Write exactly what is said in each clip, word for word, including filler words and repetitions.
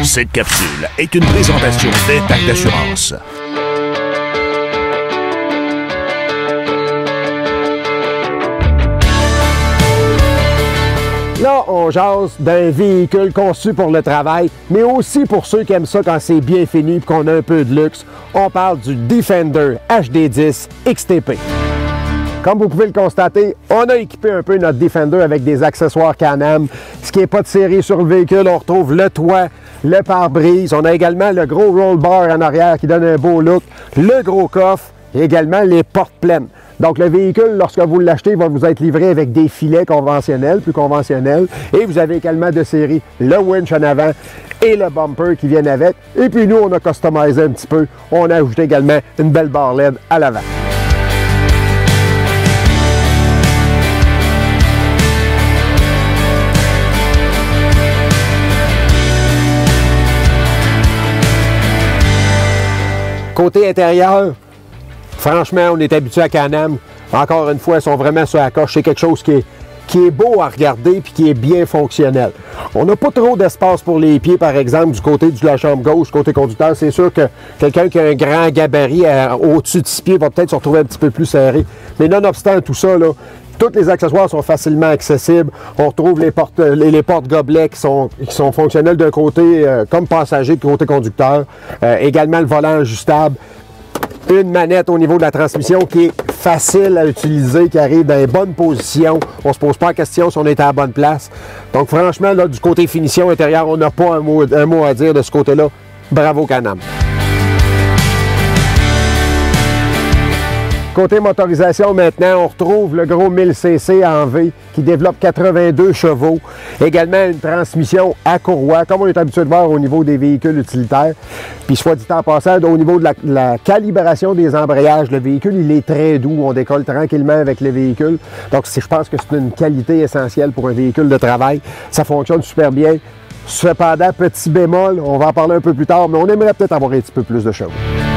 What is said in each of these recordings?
Cette capsule est une présentation d'Intact Assurance. Là, on jase d'un véhicule conçu pour le travail, mais aussi pour ceux qui aiment ça quand c'est bien fini et qu'on a un peu de luxe. On parle du Defender H D dix X T P. Comme vous pouvez le constater, on a équipé un peu notre Defender avec des accessoires Can-Am. Ce qui n'est pas de série sur le véhicule, on retrouve le toit, le pare-brise. On a également le gros roll bar en arrière qui donne un beau look, le gros coffre et également les portes pleines. Donc, le véhicule, lorsque vous l'achetez, va vous être livré avec des filets conventionnels, plus conventionnels. Et vous avez également de série le winch en avant et le bumper qui viennent avec. Et puis nous, on a customisé un petit peu. On a ajouté également une belle barre L E D à l'avant. Côté intérieur, franchement, on est habitué à Can-Am. Encore une fois, ils sont vraiment sur la coche. C'est quelque chose qui est, qui est beau à regarder et qui est bien fonctionnel. On n'a pas trop d'espace pour les pieds, par exemple, du côté de la chambre gauche, côté conducteur. C'est sûr que quelqu'un qui a un grand gabarit au-dessus de six pieds va peut-être se retrouver un petit peu plus serré. Mais nonobstant tout ça, là, tous les accessoires sont facilement accessibles. On retrouve les portes, les, les portes gobelets qui sont, qui sont fonctionnels d'un côté euh, comme passager, de côté conducteur. Euh, également le volant ajustable. Une manette au niveau de la transmission qui est facile à utiliser, qui arrive dans les bonnes positions. On ne se pose pas la question si on est à la bonne place. Donc franchement, là, du côté finition intérieure, on n'a pas un mot, un mot à dire de ce côté-là. Bravo Can-Am. Côté motorisation, maintenant, on retrouve le gros mille C C en V qui développe quatre-vingt-deux chevaux. Également, une transmission à courroie, comme on est habitué de voir au niveau des véhicules utilitaires. Puis, soit dit en passant, au niveau de la, la calibration des embrayages, le véhicule, il est très doux. On décolle tranquillement avec le véhicule. Donc, je pense que c'est une qualité essentielle pour un véhicule de travail. Ça fonctionne super bien. Cependant, petit bémol, on va en parler un peu plus tard, mais on aimerait peut-être avoir un petit peu plus de chevaux.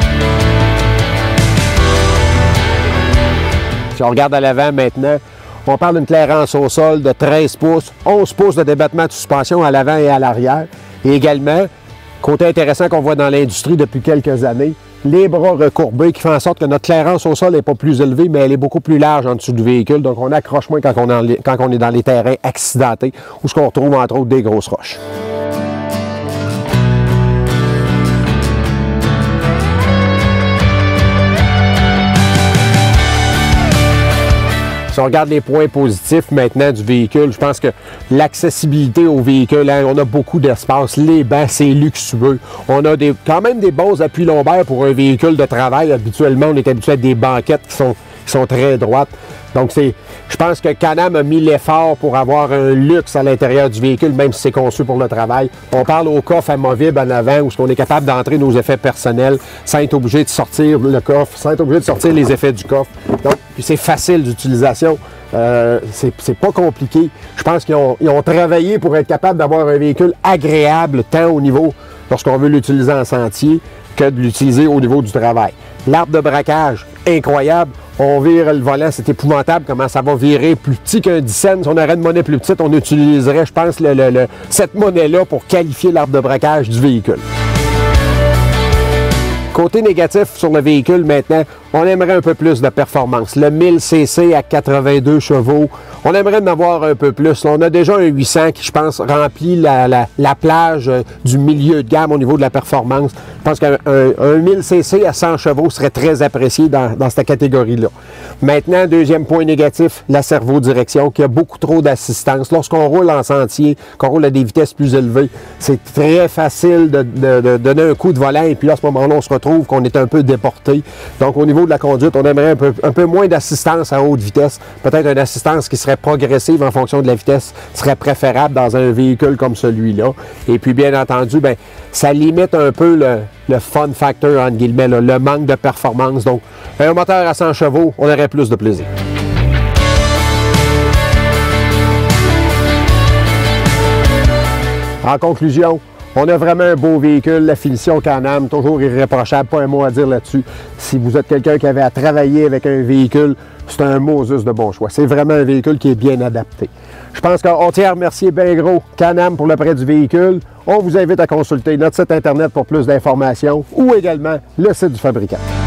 Si on regarde à l'avant maintenant, on parle d'une clairance au sol de treize pouces, onze pouces de débattement de suspension à l'avant et à l'arrière. Et également, côté intéressant qu'on voit dans l'industrie depuis quelques années, les bras recourbés qui font en sorte que notre clairance au sol n'est pas plus élevée, mais elle est beaucoup plus large en dessous du véhicule. Donc on accroche moins quand on, est, quand on est dans les terrains accidentés où ce qu'on retrouve entre autres des grosses roches. Si on regarde les points positifs maintenant du véhicule, je pense que l'accessibilité au véhicule, hein, on a beaucoup d'espace. Les bancs, c'est luxueux. On a des, quand même des bons appuis lombaires pour un véhicule de travail. Habituellement, on est habitué à des banquettes qui sont, qui sont très droites. Donc, c'est, je pense que Can-Am a mis l'effort pour avoir un luxe à l'intérieur du véhicule, même si c'est conçu pour le travail. On parle au coffre amovible en avant, où on est capable d'entrer nos effets personnels sans être obligé de sortir le coffre, sans être obligé de sortir les effets du coffre. Donc, puis c'est facile d'utilisation. Euh, c'est pas compliqué. Je pense qu'ils ont, ils ont travaillé pour être capable d'avoir un véhicule agréable, tant au niveau, lorsqu'on veut l'utiliser en sentier, que de l'utiliser au niveau du travail. L'arbre de braquage, incroyable. On vire le volant, c'est épouvantable comment ça va virer plus petit qu'un dix cents. Si on aurait une monnaie plus petite, on utiliserait, je pense, le, le, le, cette monnaie-là pour qualifier l'arbre de braquage du véhicule. Côté négatif sur le véhicule maintenant, on aimerait un peu plus de performance. Le mille C C à quatre-vingt-deux chevaux, on aimerait en avoir un peu plus. Là, on a déjà un huit cents qui, je pense, remplit la, la, la plage euh, du milieu de gamme au niveau de la performance. Je pense qu'un un, un mille C C à cent chevaux serait très apprécié dans, dans cette catégorie-là. Maintenant, deuxième point négatif, la servo-direction, qui a beaucoup trop d'assistance. Lorsqu'on roule en sentier, qu'on roule à des vitesses plus élevées, c'est très facile de, de, de donner un coup de volant et puis là, à ce moment-là, on se retrouve qu'on est un peu déporté. Donc, au niveau de la conduite, on aimerait un peu, un peu moins d'assistance à haute vitesse. Peut-être une assistance qui serait progressive en fonction de la vitesse serait préférable dans un véhicule comme celui-là. Et puis, bien entendu, ben, ça limite un peu le, le fun factor, entre guillemets, là, le manque de performance. Donc, un moteur à cent chevaux, on aurait plus de plaisir. En conclusion, On a vraiment un beau véhicule, la finition Can-Am, toujours irréprochable, pas un mot à dire là-dessus. Si vous êtes quelqu'un qui avait à travailler avec un véhicule, c'est un Moses de bon choix. C'est vraiment un véhicule qui est bien adapté. Je pense qu'on tient à remercier bien gros Can-Am pour le prêt du véhicule. On vous invite à consulter notre site Internet pour plus d'informations ou également le site du fabricant.